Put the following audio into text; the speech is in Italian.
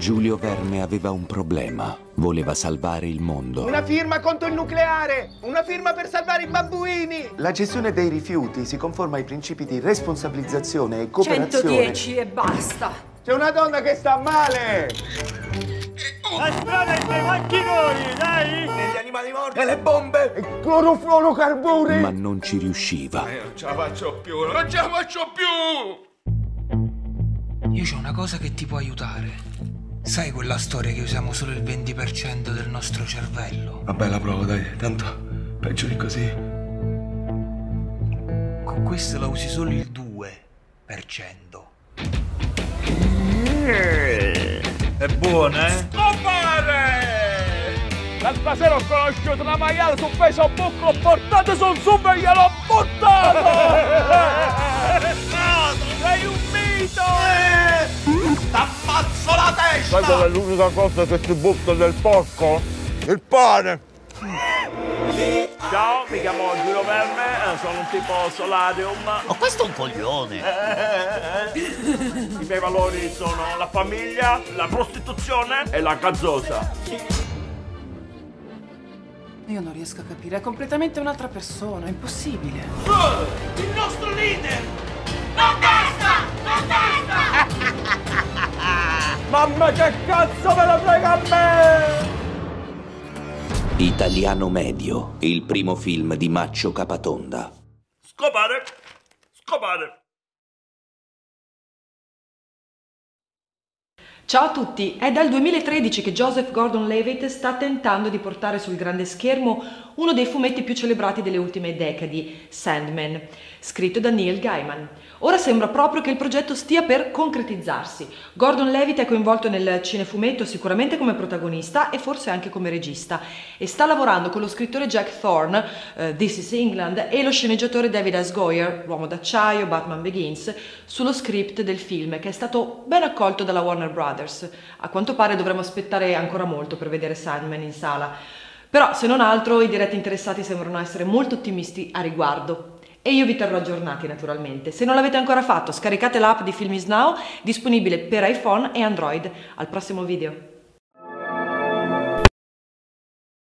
Giulio Verme aveva un problema. Voleva salvare il mondo. Una firma contro il nucleare! Una firma per salvare i babbuini! La gestione dei rifiuti si conforma ai principi di responsabilizzazione e cooperazione. 110 e basta! C'è una donna che sta male! La strada è dei macchinoni, dai! E gli animali morti! E le bombe! E clorofluorocarburi! Ma non ci riusciva. Non ce la faccio più! Non ce la faccio più! Io c'ho una cosa che ti può aiutare. Sai quella storia che usiamo solo il 20% del nostro cervello? Vabbè, la provo, dai. Tanto peggio di così. Con questo la usi solo il 2%. È buona, eh? Compare! L'altra sera ho conosciuto una maiale su Facebook, l'ho portato sul sub e gliel'ho buttato! Sei un mito! T'ammazzo la testa! Sai qual è l'unica cosa che si butta nel porco? Il pane! Ciao, mi chiamo Giulio Verme, sono un tipo solarium. Ma questo è un coglione! I miei valori sono la famiglia, la prostituzione e la gazzosa. Io non riesco a capire, è completamente un'altra persona, è impossibile. Il nostro leader! Non testa! Non testa! Mamma che cazzo me la frega a me! Italiano Medio, il primo film di Maccio Capatonda. Scopare! Scopare! Ciao a tutti, è dal 2013 che Joseph Gordon-Levitt sta tentando di portare sul grande schermo uno dei fumetti più celebrati delle ultime decadi, Sandman, scritto da Neil Gaiman. Ora sembra proprio che il progetto stia per concretizzarsi. Gordon-Levitt è coinvolto nel cinefumetto sicuramente come protagonista e forse anche come regista e sta lavorando con lo scrittore Jack Thorne, This is England, e lo sceneggiatore David S. Goyer, L'Uomo d'Acciaio, Batman Begins, sullo script del film che è stato ben accolto dalla Warner Brothers. A quanto pare dovremo aspettare ancora molto per vedere Sandman in sala, però se non altro i diretti interessati sembrano essere molto ottimisti a riguardo. E io vi terrò aggiornati naturalmente. Se non l'avete ancora fatto, scaricate l'app di Film is Now, disponibile per iPhone e Android. Al prossimo video.